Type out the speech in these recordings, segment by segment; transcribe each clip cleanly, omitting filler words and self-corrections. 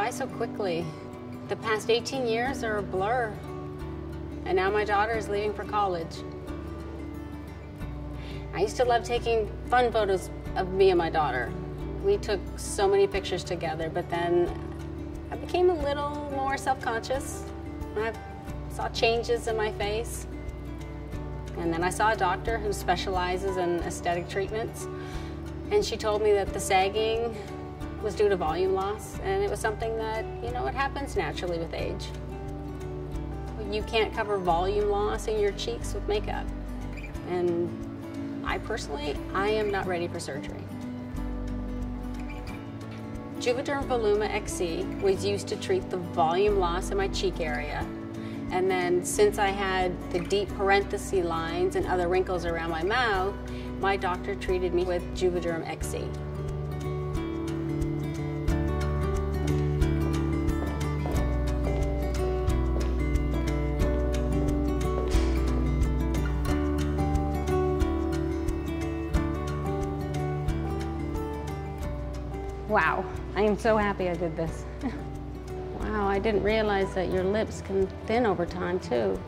by so quickly. The past 18 years are a blur. And now my daughter is leaving for college. I used to love taking fun photos of me and my daughter. We took so many pictures together, but then I became a little more self-conscious. I saw changes in my face. And then I saw a doctor who specializes in aesthetic treatments. And she told me that the sagging was due to volume loss, and it was something that, it happens naturally with age. You can't cover volume loss in your cheeks with makeup. And I am not ready for surgery. Juvederm Voluma XC was used to treat the volume loss in my cheek area. And then since I had the deep parenthesis lines and other wrinkles around my mouth, my doctor treated me with Juvederm XC. Wow, I am so happy I did this. Wow, I didn't realize that your lips can thin over time too.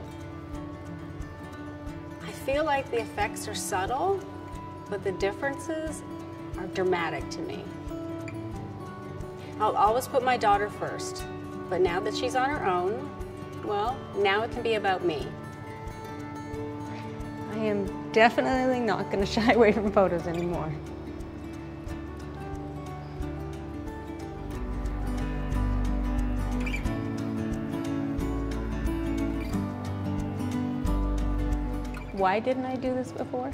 I feel like the effects are subtle, but the differences are dramatic to me. I'll always put my daughter first, but now that she's on her own, well, now it can be about me. I am definitely not going to shy away from photos anymore. Why didn't I do this before?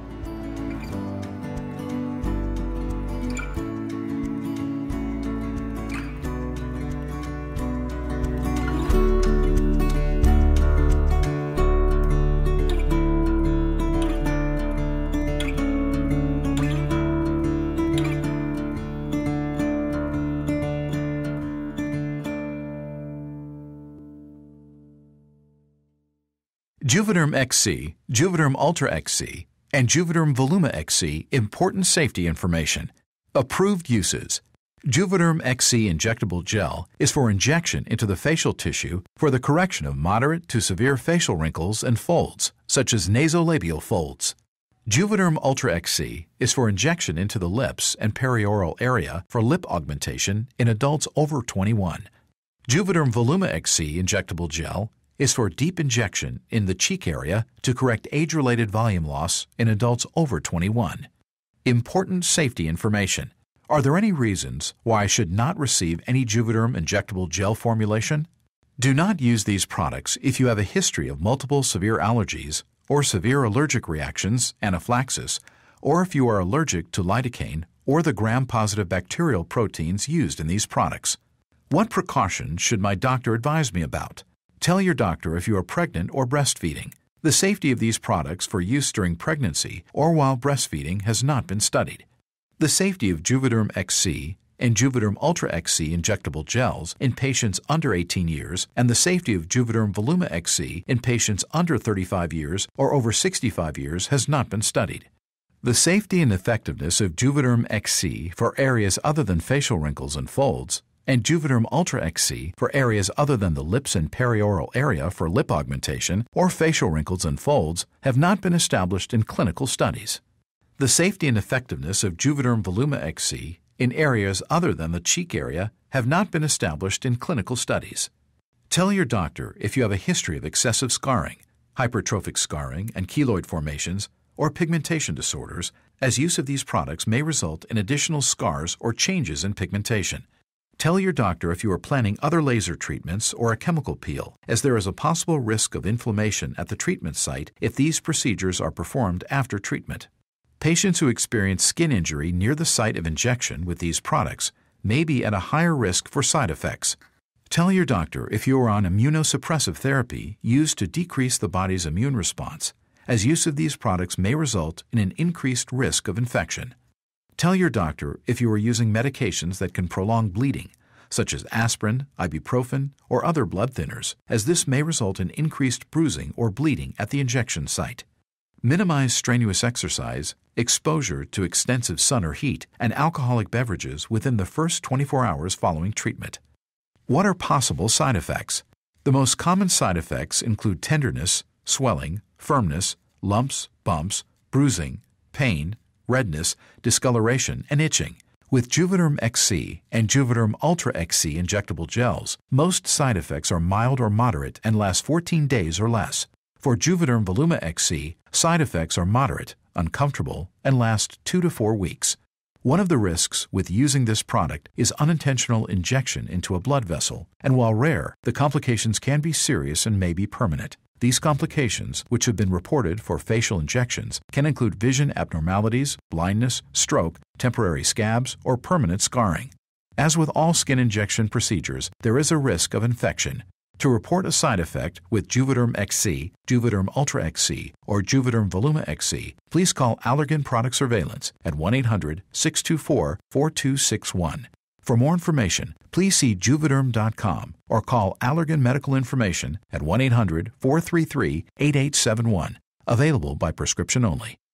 Juvederm XC, Juvederm Ultra XC, and Juvederm Voluma XC important safety information. Approved uses. Juvederm XC injectable gel is for injection into the facial tissue for the correction of moderate to severe facial wrinkles and folds, such as nasolabial folds. Juvederm Ultra XC is for injection into the lips and perioral area for lip augmentation in adults over 21. Juvederm Voluma XC injectable gel is for deep injection in the cheek area to correct age-related volume loss in adults over 21. Important safety information. Are there any reasons why I should not receive any Juvederm injectable gel formulation? Do not use these products if you have a history of multiple severe allergies or severe allergic reactions, anaphylaxis, or if you are allergic to lidocaine or the gram-positive bacterial proteins used in these products. What precautions should my doctor advise me about? Tell your doctor if you are pregnant or breastfeeding. The safety of these products for use during pregnancy or while breastfeeding has not been studied. The safety of Juvederm XC and Juvederm Ultra XC injectable gels in patients under 18 years and the safety of Juvederm Voluma XC in patients under 35 years or over 65 years has not been studied. The safety and effectiveness of Juvederm XC for areas other than facial wrinkles and folds and Juvederm Ultra XC for areas other than the lips and perioral area for lip augmentation or facial wrinkles and folds have not been established in clinical studies. The safety and effectiveness of Juvederm Voluma XC in areas other than the cheek area have not been established in clinical studies. Tell your doctor if you have a history of excessive scarring, hypertrophic scarring and keloid formations, or pigmentation disorders, as use of these products may result in additional scars or changes in pigmentation. Tell your doctor if you are planning other laser treatments or a chemical peel, as there is a possible risk of inflammation at the treatment site if these procedures are performed after treatment. Patients who experience skin injury near the site of injection with these products may be at a higher risk for side effects. Tell your doctor if you are on immunosuppressive therapy used to decrease the body's immune response, as use of these products may result in an increased risk of infection. Tell your doctor if you are using medications that can prolong bleeding, such as aspirin, ibuprofen, or other blood thinners, as this may result in increased bruising or bleeding at the injection site. Minimize strenuous exercise, exposure to extensive sun or heat, and alcoholic beverages within the first 24 hours following treatment. What are possible side effects? The most common side effects include tenderness, swelling, firmness, lumps, bumps, bruising, pain, redness, discoloration, and itching. With Juvederm XC and Juvederm Ultra XC injectable gels, most side effects are mild or moderate and last 14 days or less. For Juvederm Voluma XC, side effects are moderate, uncomfortable, and last 2 to 4 weeks. One of the risks with using this product is unintentional injection into a blood vessel, and while rare, the complications can be serious and may be permanent. These complications, which have been reported for facial injections, can include vision abnormalities, blindness, stroke, temporary scabs, or permanent scarring. As with all skin injection procedures, there is a risk of infection. To report a side effect with Juvederm XC, Juvederm Ultra XC, or Juvederm Voluma XC, please call Allergan Product Surveillance at 1-800-624-4261. For more information, please see Juvederm.com or call Allergan Medical Information at 1-800-433-8871. Available by prescription only.